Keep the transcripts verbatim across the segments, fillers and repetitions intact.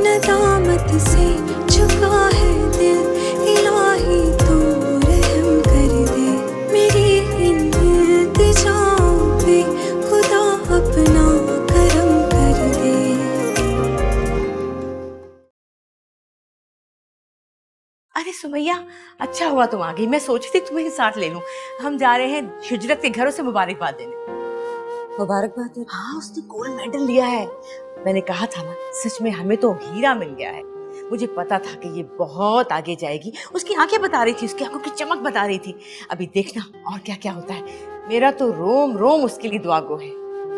नदामत से झुका है दिल, इलाही तू रहम कर दे मेरी इन इल्तिजाओं पे, खुदा अपना करम कर दे। अरे सुमैया, अच्छा हुआ तुम आ गई। मैं सोची थी तुम्हें साथ ले लूं। हम जा रहे हैं हिजरत के घरों से मुबारकबाद देने। मुबारकबाद देने? हाँ, उसने गोल्ड मेडल लिया है। मैंने कहा था ना, सच में हमें तो हीरा मिल गया है। मुझे पता था कि ये बहुत आगे जाएगी। उसकी आंखें बता रही थी, उसकी आंखों की चमक बता रही थी। अभी देखना और क्या क्या होता है। मेरा तो रोम रोम उसके लिए दुआ गो है।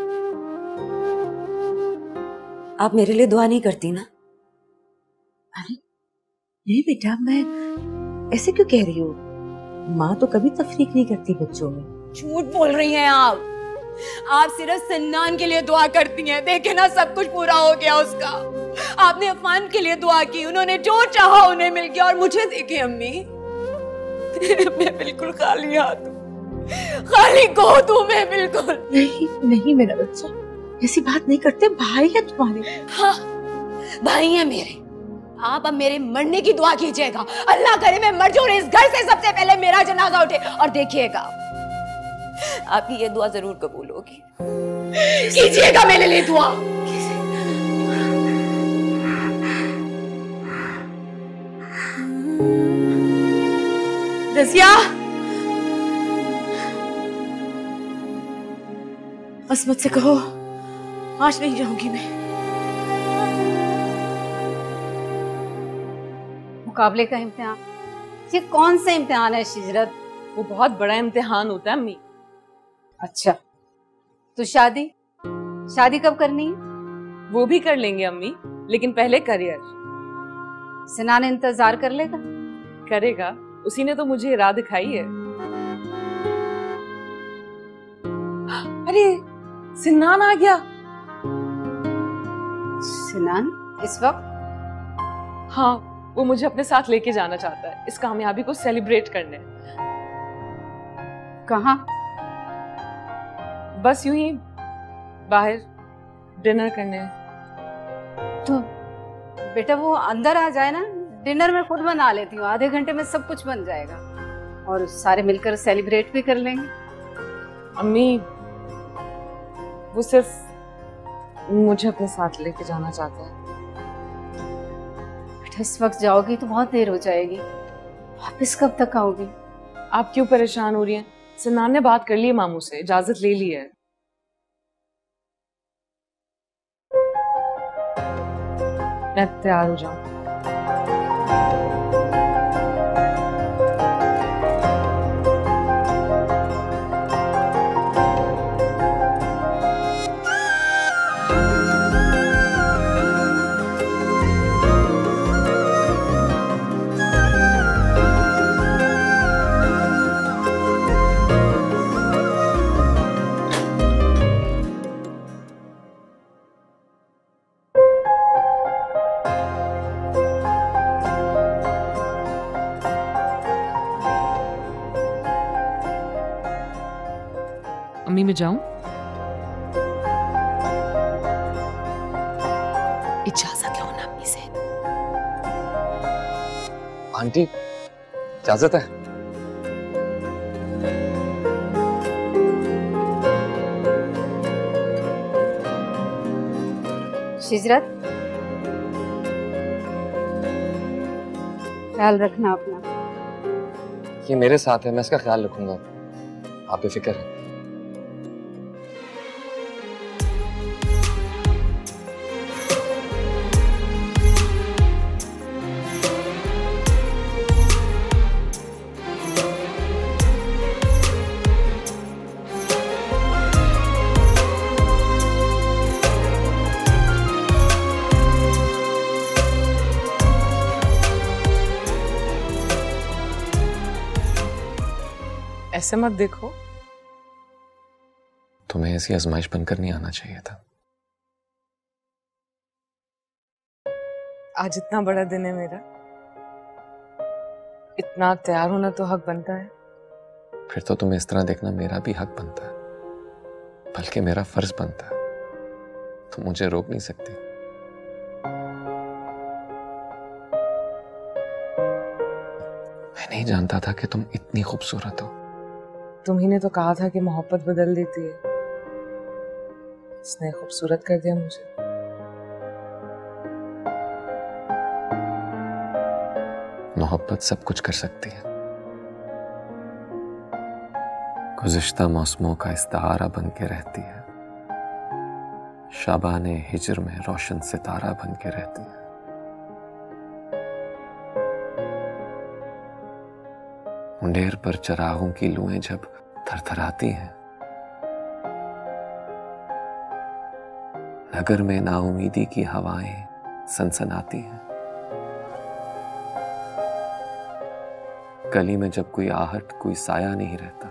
आप मेरे लिए दुआ नहीं करती ना? अरे नहीं बेटा, मैं ऐसे क्यों कह रही हूँ? माँ तो कभी तफरीक नहीं करती बच्चों में। झूठ बोल रही हैं आप। आप सिर्फ सन्नान के लिए दुआ करती हैं। देखे ना, सब कुछ पूरा हो गया उसका। आपने अफान के लिए दुआ की, उन्होंने जो चाहा उन्हें मिल गया। और मुझे देखे अम्मी, मैं बिल्कुल खाली हाथ हूँ, खाली गोद हूँ मैं बिल्कुल। नहीं नहीं मेरा बच्चा, ऐसी बात नहीं करते। भाई है तुम्हारे। हाँ, भाई है मेरे। आप अब मेरे मरने की दुआ कीजिएगा। अल्लाह करे मैं मर जाऊं, इस घर से सबसे पहले मेरा जनाजा उठे। और देखिएगा, आपकी ये दुआ जरूर कबूल होगी। कीजिएगा मेरे लिए दुआ। रज़िया, असमत से कहो आज नहीं जाऊंगी मैं। मुकाबले का इम्तिहान? ये कौन सा इम्तिहान है शिजरत? वो बहुत बड़ा इम्तिहान होता है अम्मी। अच्छा, तो शादी शादी कब करनी है? वो भी कर लेंगे अम्मी, लेकिन पहले करियर। सिनान इंतजार कर लेगा? करेगा, उसी ने तो मुझे राह दिखाई है। अरे सिनान आ गया। सिनान इस वक्त? हाँ, वो मुझे अपने साथ लेके जाना चाहता है इस कामयाबी को सेलिब्रेट करने। कहाँ? बस यूं ही बाहर डिनर करने। तो बेटा वो अंदर आ जाए ना, डिनर में खुद बना लेती हूँ। आधे घंटे में सब कुछ बन जाएगा और सारे मिलकर सेलिब्रेट भी कर लेंगे। अम्मी, वो सिर्फ मुझे अपने साथ लेके जाना चाहता है। बेटा इस वक्त जाओगी तो बहुत देर हो जाएगी। वापस कब तक आओगी? आप क्यों परेशान हो रही हैं? सिनान ने बात कर ली है मामू से, इजाजत ले ली है। मैं तैयार हो जाऊं। अम्मी मैं जाऊं? इजाजत लो ना अम्मी से। आंटी, इजाजत है? शिजरत, ख्याल रखना अपना। ये मेरे साथ है, मैं इसका ख्याल रखूंगा। आप बेफिक्र हैं। ऐसे मत देखो। तुम्हें ऐसी आजमाइश बनकर नहीं आना चाहिए था। आज इतना बड़ा दिन है मेरा, इतना तैयार होना तो हक बनता है। फिर तो तुम्हें इस तरह देखना मेरा भी हक बनता है, बल्कि मेरा फर्ज बनता है। तुम मुझे रोक नहीं सकती। नहीं जानता था कि तुम इतनी खूबसूरत हो। तुम्ही ने तो कहा था कि मोहब्बत बदल देती है, इसने खूबसूरत कर दिया मुझे। मोहब्बत सब कुछ कर सकती है। गुज़िश्ता मौसमों का इस्तारा बन के रहती है, शाबाने हिजर में रोशन सितारा बन के रहती है। मुंडेर पर चरागों की लुएं जब थरथराती हैं, नगर में नाउमीदी की हवाएं सनसनाती हैं। गली में जब कोई आहट, कोई साया नहीं रहता,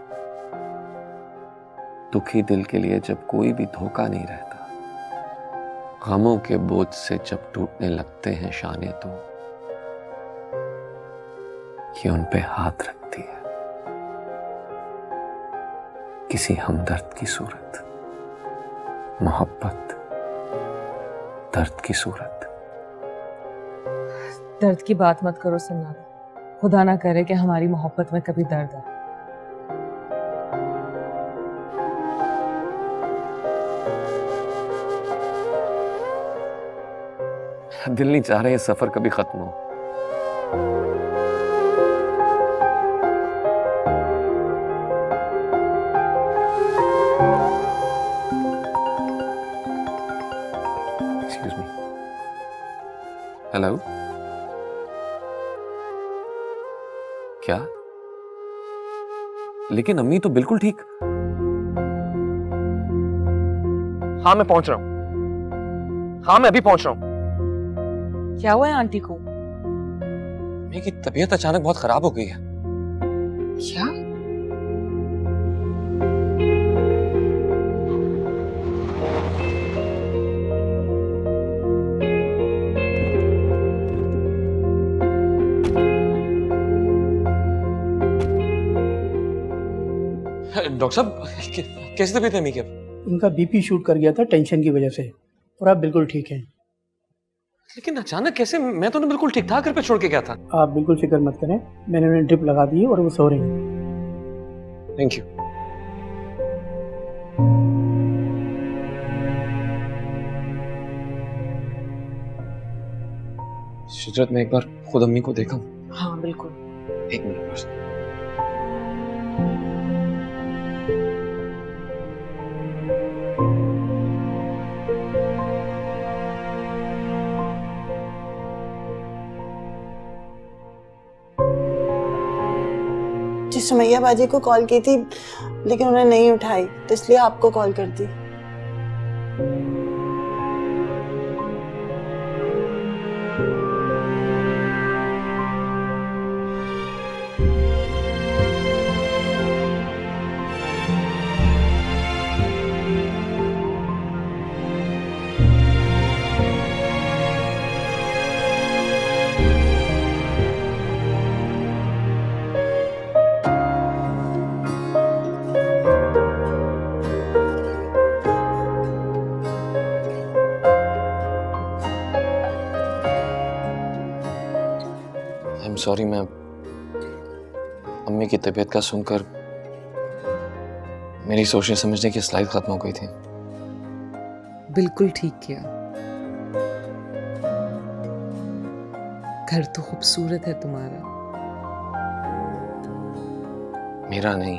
दुखी दिल के लिए जब कोई भी धोखा नहीं रहता, गमों के बोझ से जब टूटने लगते हैं शाने, तो ये उन पे हाथ रखती है, किसी हमदर्द की सूरत, मोहब्बत दर्द की सूरत। दर्द की बात मत करो सन्नान, खुदा ना करे कि हमारी मोहब्बत में कभी दर्द आए। दिल नहीं चाह रहा ये सफर कभी खत्म हो। Excuse me. हेलो, क्या? लेकिन अम्मी तो बिल्कुल ठीक। हाँ मैं पहुंच रहा हूं। हाँ मैं अभी पहुंच रहा हूं। क्या हुआ है आंटी को? मेरी तबीयत अचानक बहुत खराब हो गई है। क्या? डॉक्टर साहब कैसी तबीयत है अम्मी की? उनका बीपी शूट कर गया था टेंशन की वजह से, और आप बिल्कुल ठीक हैं। लेकिन अचानक कैसे? मैं तो उन्हें बिल्कुल ठीक ठाक घर पे छोड़ के गया था। आप बिल्कुल फिक्र मत करें, मैंने उन्हें ड्रिप लगा दी और वो सो रही हैं। Thank you. शुजरत मैं एक बार खुद अम्मी को देखा हूँ। हाँ बिल्कुल। एक मिनट बस। जी सुमैया बाजी को कॉल की थी लेकिन उन्हें नहीं उठाई, तो इसलिए आपको कॉल कर दी। सॉरी, मैं अम्मी की तबीयत का सुनकर मेरी सोचने समझने की स्लाइड खत्म हो गई थी। बिल्कुल ठीक किया। घर तो खूबसूरत है तुम्हारा। मेरा नहीं,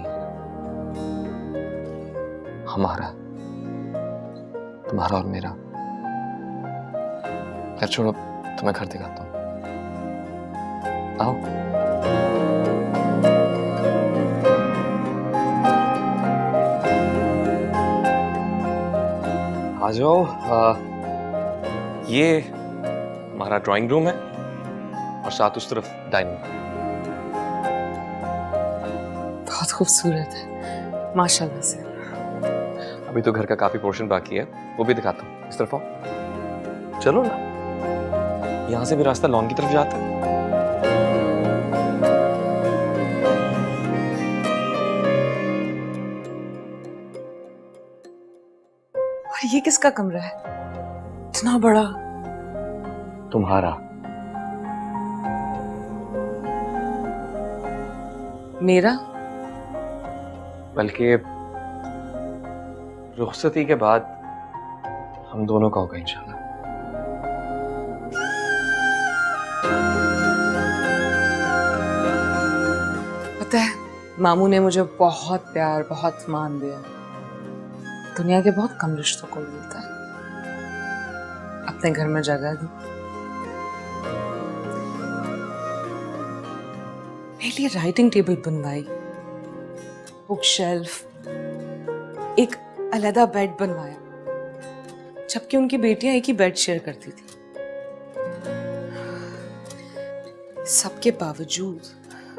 हमारा, तुम्हारा और मेरा। खैर छोड़ो, तुम्हें घर दिखाता हूँ। आओ। आ जाओ। आ, ये हमारा ड्राइंग रूम है और साथ उस तरफ डाइनिंग। बहुत खूबसूरत है माशाल्लाह से। अभी तो घर का काफी पोर्शन बाकी है, वो भी दिखाता हूँ। इस तरफ आओ। चलो ना, यहां से भी रास्ता लॉन की तरफ जाता है। और ये किसका कमरा है इतना बड़ा? तुम्हारा। मेरा? बल्कि रुखसती के बाद हम दोनों का होगा इंशाल्लाह। पता है, मामू ने मुझे बहुत प्यार, बहुत मान दिया। दुनिया के बहुत कम रिश्तों को मिलता है। अपने घर में जगह दी, मेरे लिए राइटिंग टेबल बनवाई, बुक शेल्फ, एक अलग बेड बनवाया, जबकि उनकी बेटियां एक ही बेड शेयर करती थी। सबके बावजूद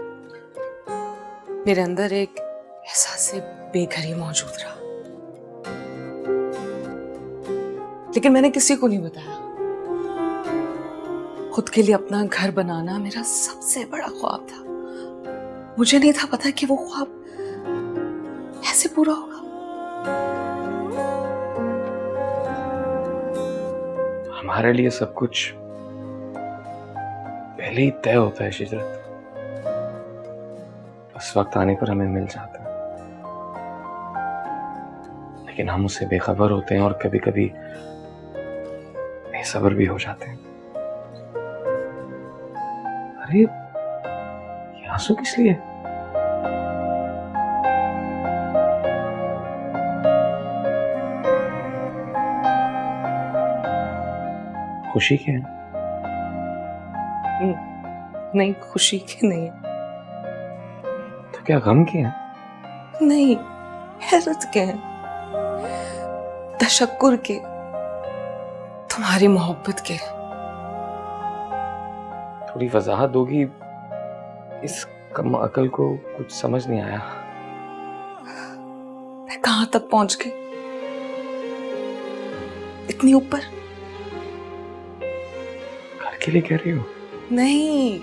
मेरे अंदर एक एहसास बेघरी मौजूद रहा, लेकिन मैंने किसी को नहीं बताया। खुद के लिए अपना घर बनाना मेरा सबसे बड़ा ख्वाब था। मुझे नहीं था पता कि वो ख्वाब ऐसे पूरा होगा। हमारे लिए सब कुछ पहले ही तय होता है शिजरत, बस वक्त आने पर हमें मिल जाता है, लेकिन हम उससे बेखबर होते हैं और कभी कभी बेसब्र भी हो जाते हैं। अरे ये आंसू किस लिए? खुशी के हैं? नहीं, खुशी के नहीं। तो क्या गम के हैं? नहीं, हैरत के हैं, तशक्कुर के, तुम्हारी मोहब्बत के। थोड़ी वजाहत दोगी? इस कम अकल को कुछ समझ नहीं आया। मैं कहां तक पहुंच गई? इतनी ऊपर? घर के लिए कह रही हो? नहीं,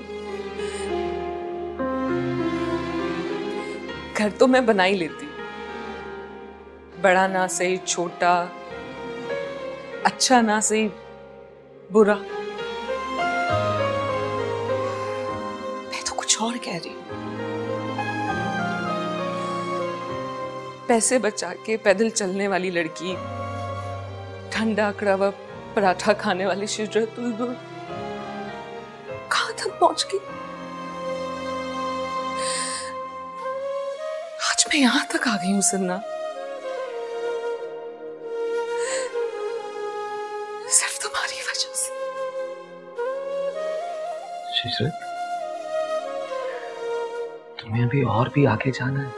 घर तो मैं बना ही लेती, बड़ा ना सही, छोटा, अच्छा ना सही, बुरा। मैं तो कुछ और कह रही हूं। पैसे बचा के पैदल चलने वाली लड़की, ठंडा कड़वा पराठा खाने वाली शिजरत उस दूर कहां तक पहुंच गई? आज मैं यहां तक आ गई हूं सन्ना, सिर्फ तुम्हारी वजह से। शिजरत, तुम्हें अभी और भी आगे जाना है।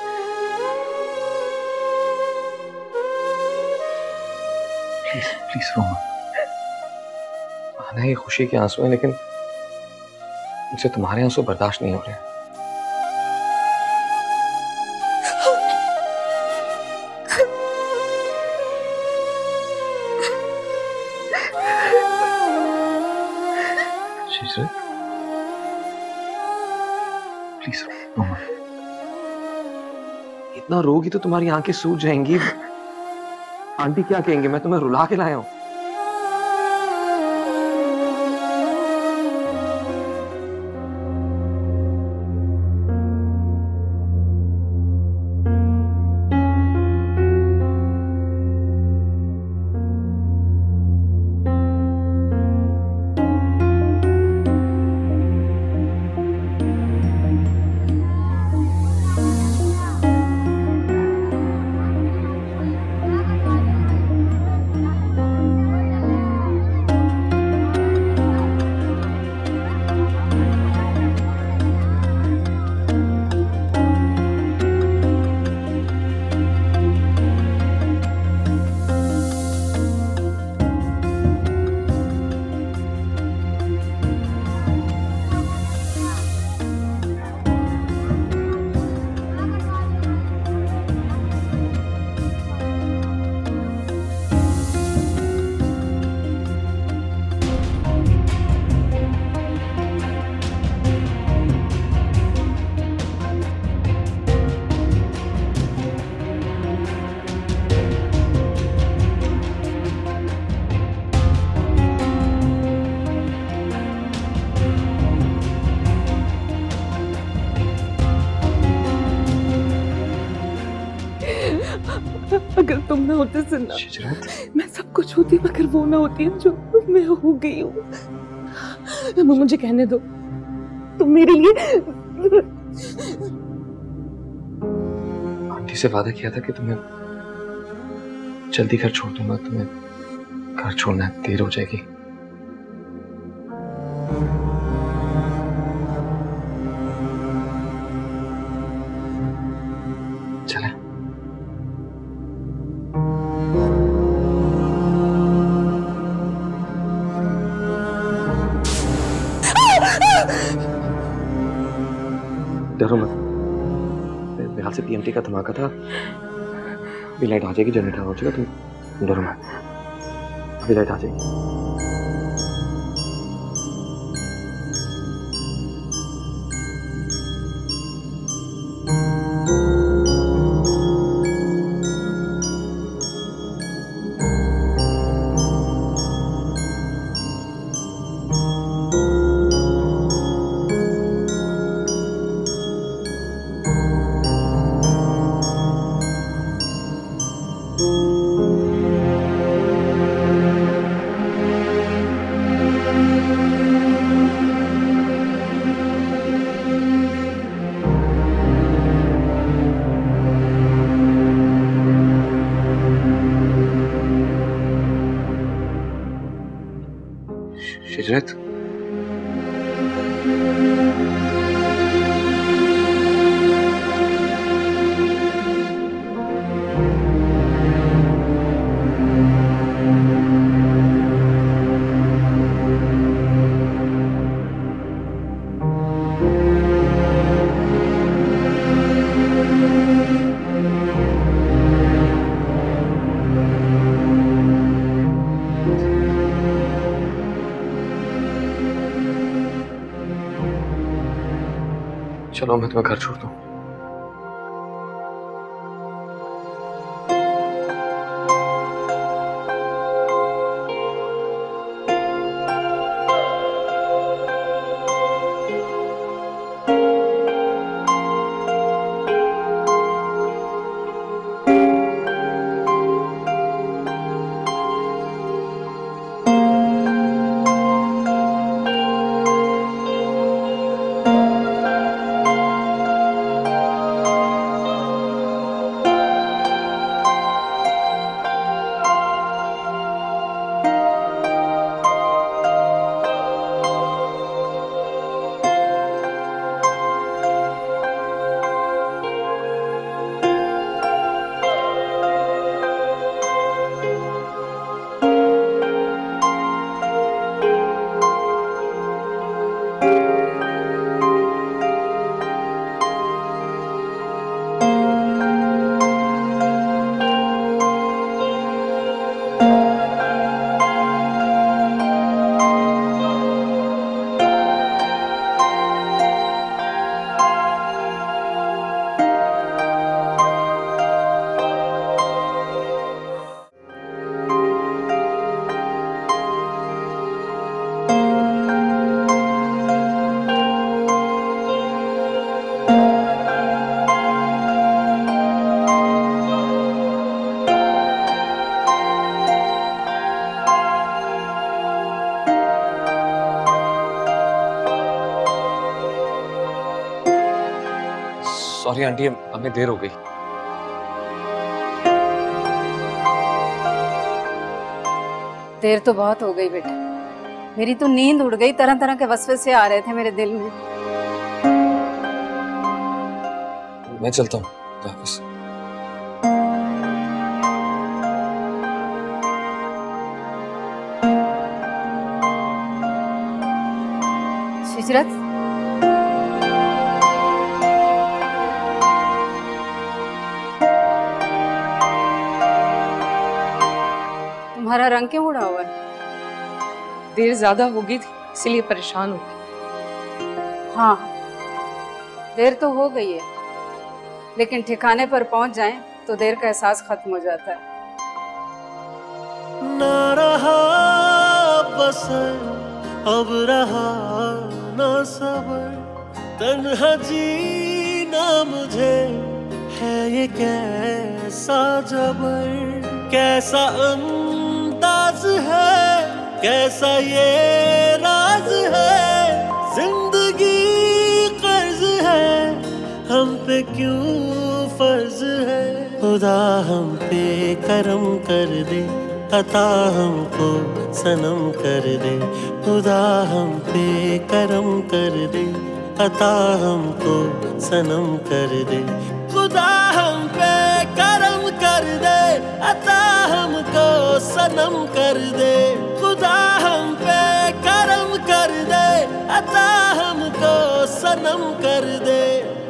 प्लीज प्लीज रो मत। आना ये खुशी के आंसू हैं, लेकिन मुझे तुम्हारे आंसू बर्दाश्त नहीं हो रहे। शिजरत, प्लीज रो मत। इतना रोगी तो तुम्हारी आंखें सूज जाएंगी। आंटी क्या कहेंगे? मैं तुम्हें रुला के लाया हूं। अगर तुम ना होते सुनना, मैं सब कुछ होती मगर वो ना होती जो मैं हो गई हूँ। मुझे कहने दो, तुम मेरे लिए। आंटी से वादा किया था कि तुम्हें जल्दी घर छोड़ दूंगा। तुम्हें घर छोड़ना देर हो जाएगी। चले। डरो मत, मेरे हाथ से पीएमटी का धमाका था। अभी लाइट आ जाएगी, जनरेटर हो जाएगा। तुम डरो मत, अभी लाइट आ जाएगी। शिजरत, चलो मैं तुम्हें घर छोड़ दूं। सॉरी आंटी, हमें देर हो गई। देर तो बहुत हो गई बेटा, मेरी तो नींद उड़ गई। तरह तरह के वसवसे आ रहे थे मेरे दिल में। मैं चलता हूँ वापस। शिजरत, तुम्हारा रंग क्यों उड़ा हुआ है? देर ज्यादा हो गई थी इसलिए परेशान हो गई। हाँ, देर तो हो गई है, लेकिन ठिकाने पर पहुंच जाएं तो देर का एहसास खत्म हो जाता है। ना रहा बस अब रहा ना सबर, तन्हा जीना मुझे है ये कैसा जबर, कैसा अंदाज है, कैसा ये राज है, जिंदगी कर्ज है, हम पे क्यों फर्ज है। खुदा हम पे करम कर दे, अता हमको सनम कर दे। खुदा हम पे करम कर दे, अता हमको सनम कर दे। खुदा हम पे करम कर दे, अता हमको सनम कर दे। खुदा हम पे करम कर दे, अता हमको सनम कर दे।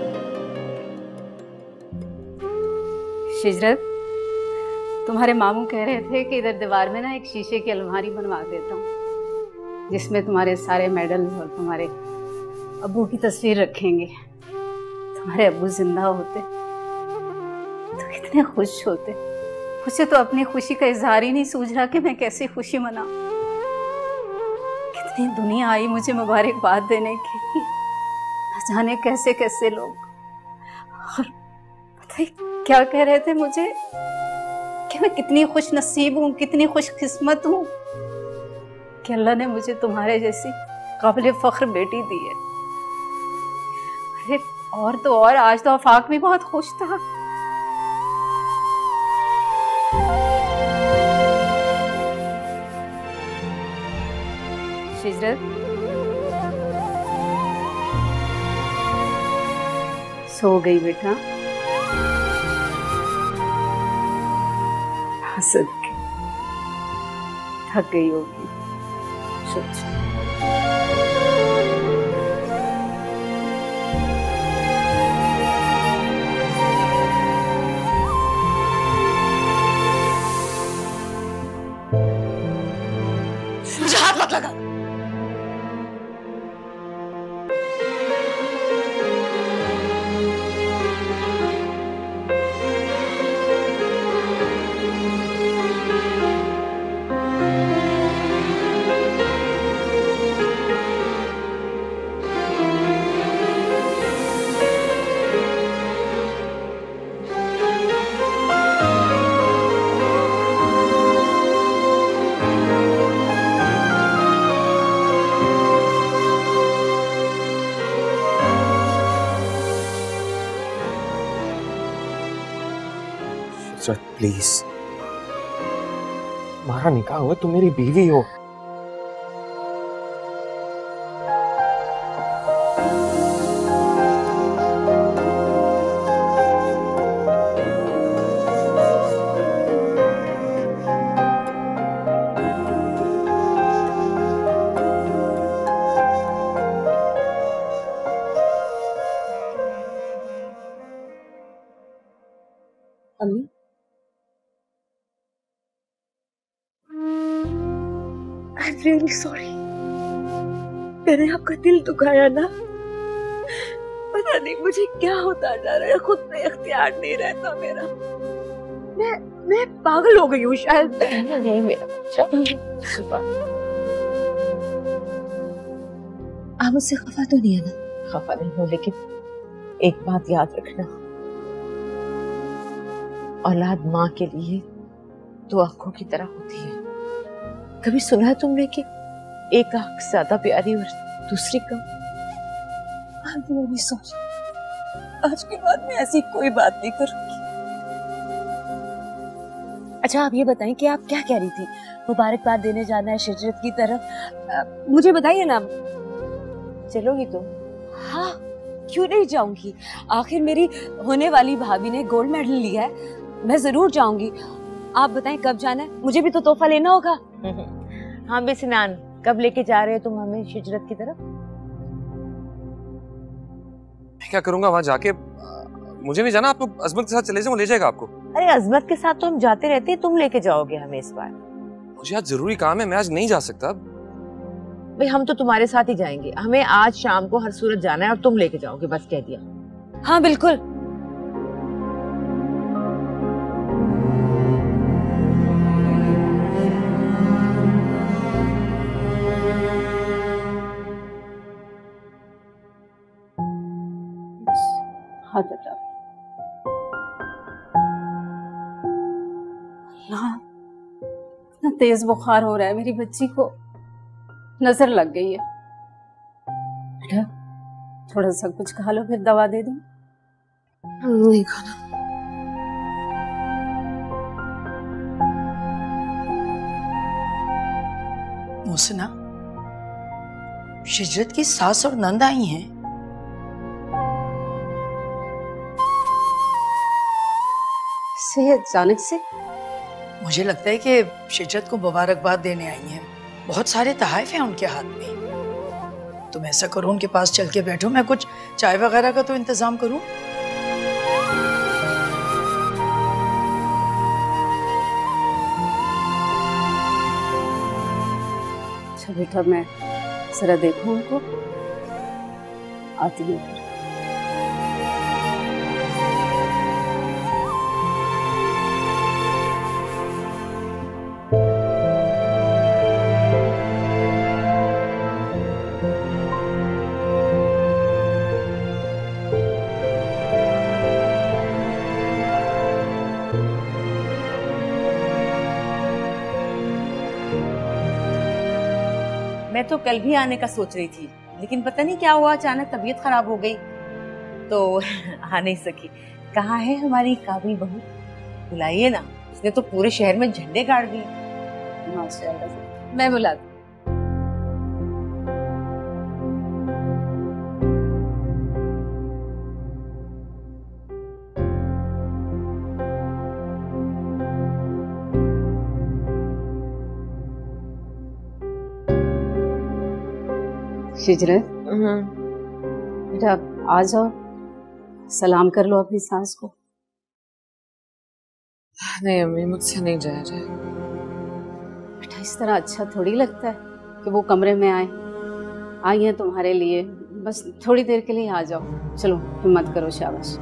शिजरत, तुम्हारे मामू कह रहे थे कि इधर दीवार में ना एक शीशे की अलमारी बनवा देता हूँ जिसमें तुम्हारे सारे मेडल और तुम्हारे अब्बू की तस्वीर रखेंगे। तुम्हारे अब्बू जिंदा होते तो कितने खुश होते। मुझे तो अपनी खुशी का इजहार ही नहीं सूझ रहा कि मैं कैसे खुशी मनाऊं। कितनी दुनिया आई मुझे मुबारकबाद देने की, न जाने कैसे कैसे लोग। और पता है क्या कह रहे थे मुझे कि मैं कितनी खुश नसीब हूँ, कितनी खुशकिस्मत हूँ कि अल्लाह ने मुझे तुम्हारे जैसी काबिल फख्र बेटी दी है। अरे और तो और आज तो आफाक भी बहुत खुश था। शिजरत, सो गई बेटा? हंसद के थक गई होगी। सोच मुझे हाथ मत लगा। प्लीज, हमारा निकाह हुआ, तुम मेरी बीवी हो। अम्मी, I'm really sorry. मैंने आपका दिल दुखाया ना। पता नहीं मुझे क्या होता जा रहा है, खुद पे इख्तियार नहीं रहता मेरा। मैं मैं पागल हो गई हूँ शायद। नहीं मेरा बच्चा, आप मुझसे खफा तो नहीं है ना? खफा नहीं हो, लेकिन एक बात याद रखना, औलाद माँ के लिए दो आंखों की तरह होती है। कभी सुना है तुमने कि एक आंख ज्यादा प्यारी और दूसरी कम? मैं भी सोच, आज के बाद मैं ऐसी कोई बात नहीं करूंगी। अच्छा आप ये बताएं कि आप क्या कह रही थी? मुबारकबाद देने जाना है शिजरत की तरफ, मुझे बताइए ना। चलोगी तुम? हाँ, क्यों नहीं जाऊंगी? आखिर मेरी होने वाली भाभी ने गोल्ड मेडल लिया है, मैं जरूर जाऊंगी। आप बताएं कब जाना है? मुझे भी तो तोहफा लेना होगा। हाँ बे सिनान, कब लेके जा रहे हो तुम हमें शिजरत की तरफ? क्या करूंगा वहां जाके? मुझे नहीं जाना, आप लोग अजमत के साथ चले जाओ, वो ले जाएगा आपको। अरे अजमत के साथ तो हम जाते रहते हैं, तुम लेके जाओगे हमें इस बार? मुझे आज जरूरी काम है, मैं आज नहीं जा सकता। भाई हम तो तुम्हारे साथ ही जाएंगे, हमें आज शाम को हर सूरत जाना है और तुम लेके जाओगे, बस कह दिया। हाँ बिल्कुल। हाथ हटाओ। हाँ, इतना तेज बुखार हो रहा है, मेरी बच्ची को नजर लग गई है। बेटा थोड़ा सा कुछ खा लो, फिर दवा दे दूं। नहीं खाना। मोहसिना, शिजरत की सास और नंद आई हैं। से अचानक से मुझे लगता है कि शिजरत को मुबारकबाद देने आई हैं। बहुत सारे तहाइफ हैं उनके हाथ में। तुम ऐसा करो, उनके पास चल के बैठो, मैं कुछ चाय वगैरह का तो इंतजाम करूं। अच्छा बेटा, मैं जरा देखूं उनको, आती हूँ। मैं तो कल भी आने का सोच रही थी, लेकिन पता नहीं क्या हुआ, अचानक तबीयत खराब हो गई तो आ नहीं सकी। कहाँ है हमारी काबिल बहू? बुलाइए ना, उसने तो पूरे शहर में झंडे गाड़ दिए। माशाल्लाह, मैं बुलाती। शिजरत, बेटा आ जाओ, सलाम कर लो अपनी सास को। नहीं अम्मी, मुझसे नहीं जाया जाएगा। बेटा इस तरह अच्छा थोड़ी लगता है कि वो कमरे में आए। आई हैं तुम्हारे लिए, बस थोड़ी देर के लिए आ जाओ। चलो हिम्मत करो, शाबाश।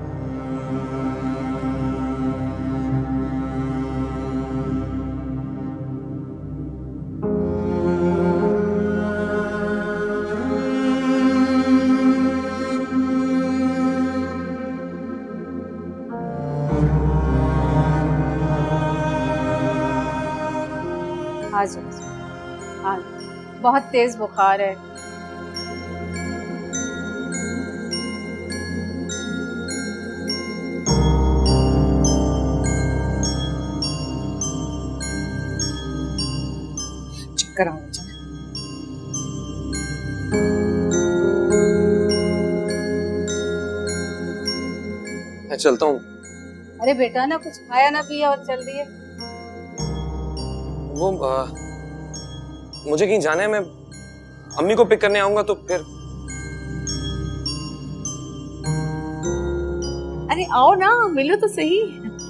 आज आज बहुत तेज बुखार है। चक्कर आना चाहिए। मैं चलता हूँ। अरे बेटा, ना कुछ खाया ना पिया और चल दिए। वो आ, मुझे कहीं जाना है, मैं अम्मी को पिक करने आऊंगा तो फिर। अरे आओ ना, मिलो तो सही।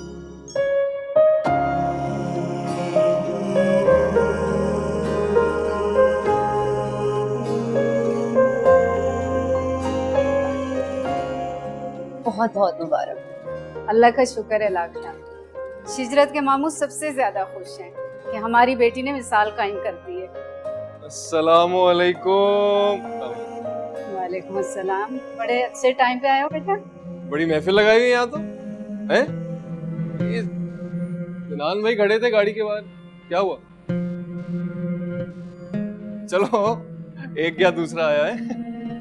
बहुत बहुत मुबारक। अल्लाह का शुक्र है लाख लाख। शिजरत के मामू सबसे ज्यादा खुश हैं कि हमारी बेटी ने मिसाल कायम कर दी है। अस्सलामु अलैकुम। वालेकुम अस्सलाम। बड़े अच्छे टाइम पे आए हो बेटा। बड़ी महफिल लगाई हुई है यहाँ तो, हैं? ये सिनान भाई खड़े थे गाड़ी के बाहर, क्या हुआ? चलो एक क्या दूसरा आया है।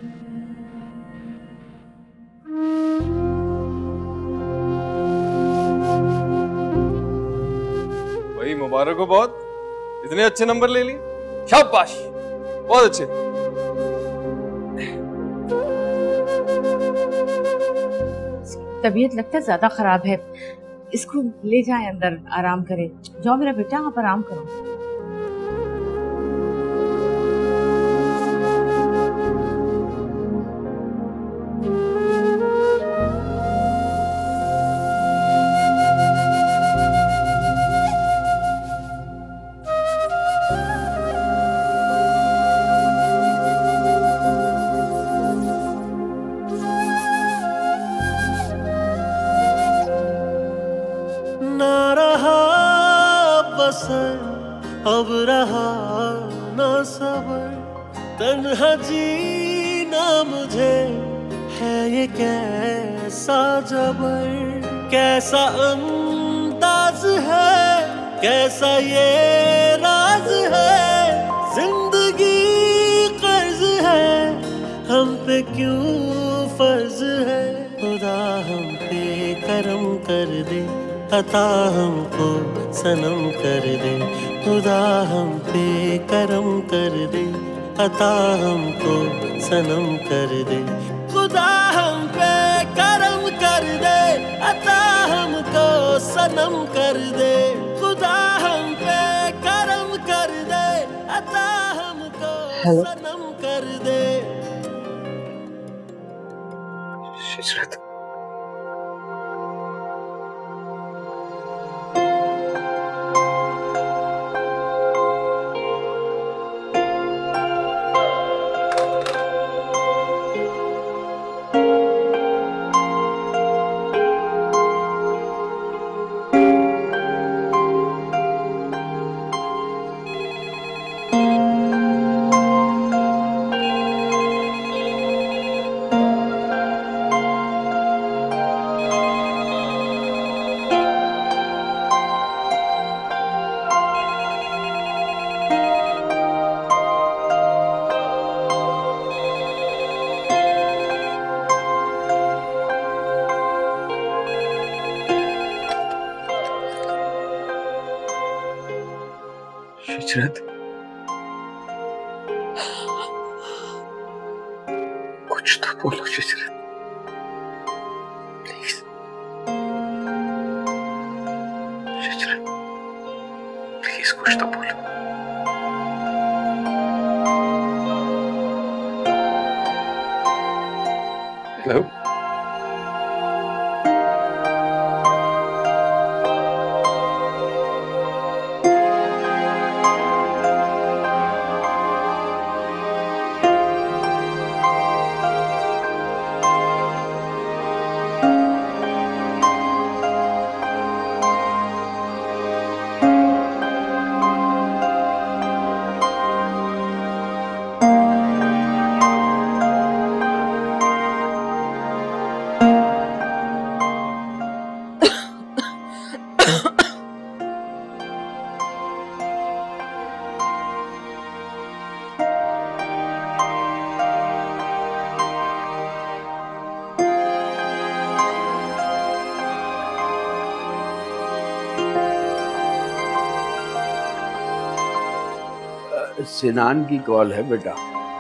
भाई मुबारक हो, बहुत इतने अच्छे नंबर ले लिए, शाबाश, बहुत अच्छे। तबीयत लगता है ज्यादा खराब है, इसको ले जाए अंदर आराम करे। जाओ मेरा बेटा, आप आराम करो। अब रहा ना सबर, तन्हा जीना मुझे है ये कैसा जबर, कैसा अंदाज है कैसा ये राज है, जिंदगी कर्ज है, हम पे क्यों फर्ज है। खुदा हम पे करम कर दे, अता हमको सनम कर दे। खुदा हम पे करम कर दे, अता हमको सनम कर दे। खुदा हम पे करम कर दे, अता हमको सनम कर दे। खुदा हम पे करम कर दे, अता हमको सनम कर दे। शिजरत, शिजरत, कुछ तो बोलो शिजरत, प्लीज। शिजरत, प्लीज कुछ तो बोलो। हेलो, सिनान की कॉल है बेटा।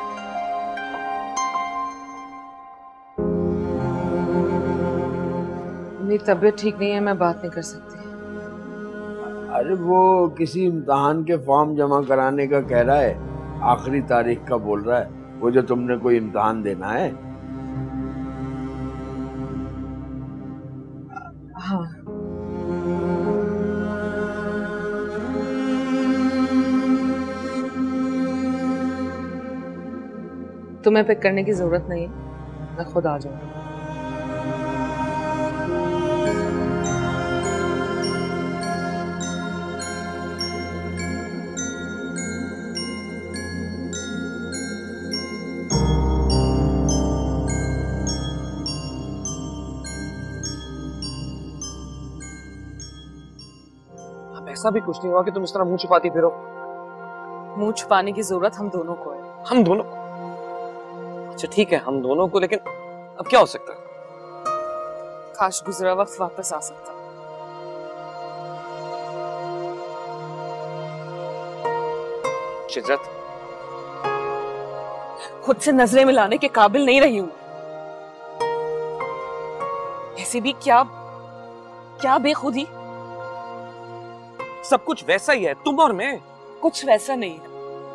मेरी तबीयत ठीक नहीं है, मैं बात नहीं कर सकती। अरे वो किसी इम्तहान के फॉर्म जमा कराने का कह रहा है, आखिरी तारीख का बोल रहा है। वो जो तुमने कोई इम्तहान देना है। हाँ, तुम्हें पिक करने की जरूरत नहीं है, मैं खुद आ जाऊंगी। अब ऐसा भी कुछ नहीं हुआ कि तुम इस तरह मुंह छुपाती फिरो। मुंह छुपाने की जरूरत हम दोनों को है। हम दोनों? अच्छा ठीक है, हम दोनों को, लेकिन अब क्या हो सकता है? काश गुजरा वक्त वापस आ सकता। शिजरत, खुद से नजरें मिलाने के काबिल नहीं रही हूं। ऐसे भी क्या क्या बेखुदी। सब कुछ वैसा ही है, तुम और मैं। कुछ वैसा नहीं है।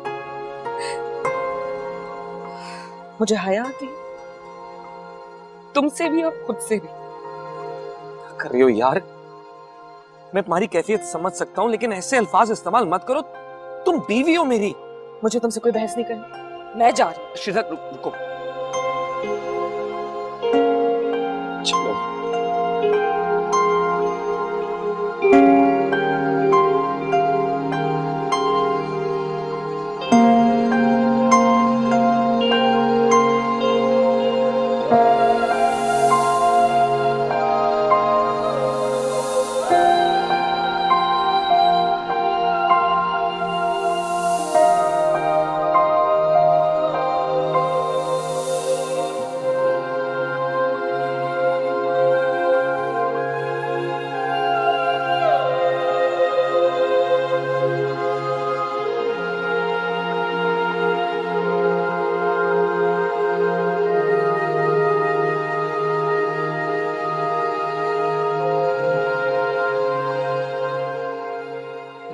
मुझे हया आती, तुमसे भी और खुद से भी। क्या कर रही हो यार? मैं तुम्हारी कैफियत समझ सकता हूँ, लेकिन ऐसे अल्फाज इस्तेमाल मत करो। तुम बीवी हो मेरी। मुझे तुमसे कोई बहस नहीं करनी, मैं जा रही हूँ। शिजरत रुको, चलो।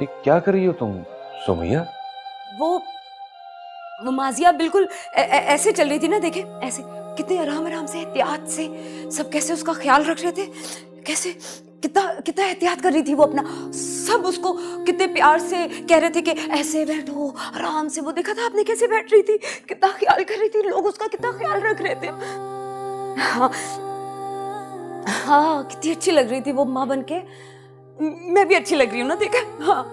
ये क्या कर रही हो तुम सुमैया? वो वो माजिया बिल्कुल ऐ- ऐ- ऐसे चल रही थी ना, देखे ऐसे कितने आराम आराम से एहतियात से सब कैसे उसका ख्याल रख रहे थे, कैसे कितना कितना एहतियात कर रही थी वो अपना, सब उसको कितने प्यार से कह रहे थे कि ऐसे बैठो आराम से। वो देखा था आपने कैसे बैठ रही थी, कितना ख्याल कर रही थी, लोग उसका कितना ख्याल रख रहे थे। हाँ हाँ कितनी अच्छी लग रही थी वो माँ बन के। मैं भी अच्छी लग रही हूँ ना, देखा? हाँ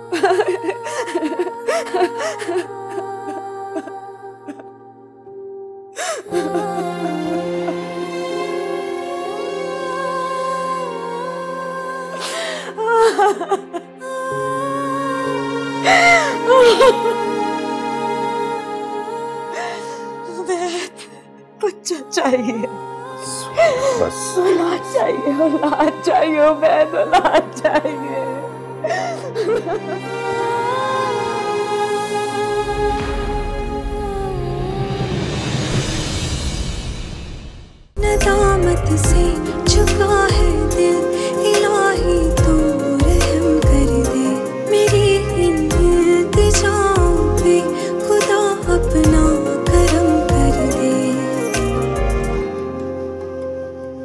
बच्चा चाहिए, बस औलाद चाहिए, औलाद चाहिए, उबैद औलाद चाहिए। नदामत से झुका है दिल,